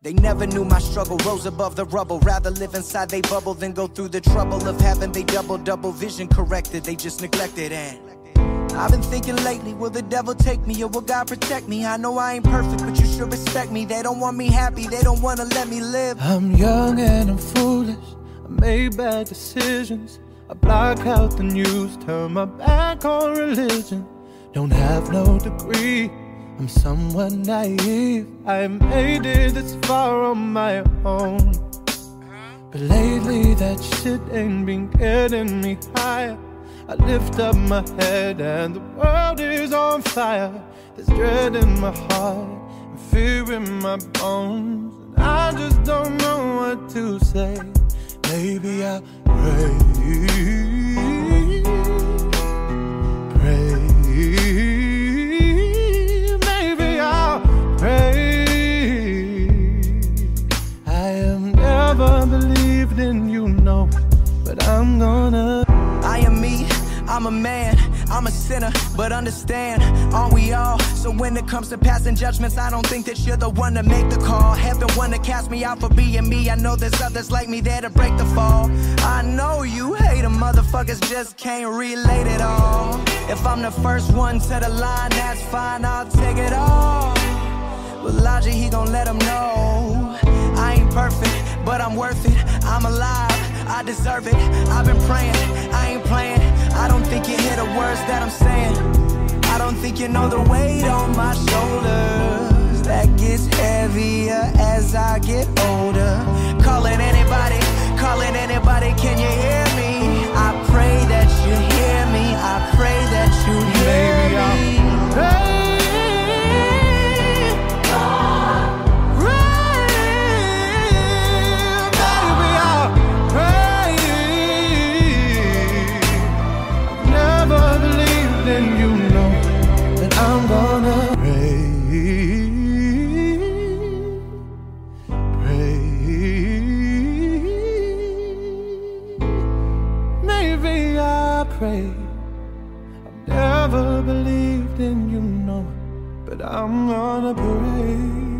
They never knew my struggle, rose above the rubble. Rather live inside they bubble than go through the trouble of having they double vision corrected. They just neglected. And I've been thinking lately, will the devil take me or will God protect me? I know I ain't perfect, but you should respect me. They don't want me happy, they don't want to let me live. I'm young and I'm foolish, I made bad decisions. I block out the news, turn my back on religion. Don't have no degree, I'm somewhat naive. I made it this far on my own, but lately that shit ain't been getting me higher. I lift up my head and the world is on fire. There's dread in my heart and fear in my bones, and I just don't know what to say. Maybe I'll pray, maybe I'll pray. I have never believed in you, no, but I'm gonna. I am me, I'm a man, I'm a sinner, but understand, aren't we all? So when it comes to passing judgments, I don't think that you're the one to make the call. Heaven one to cast me out for being me. I know there's others like me there to break the fall. I know you hate them motherfuckers, just can't relate it all. If I'm the first one to the line, that's fine, I'll take it all. But Logic, he gon' let them know I ain't perfect, but I'm worth it. I'm alive, I deserve it. I've been praying, I ain't playing. I don't think you hear the words that I'm saying. I don't think you know the weight on my shoulders that gets heavier as I get older. Calling anybody, can you hear me? I pray that you hear me. I pray that you hear me. I'm gonna pray, pray. Maybe I pray. I've never believed in you, no, but I'm gonna pray.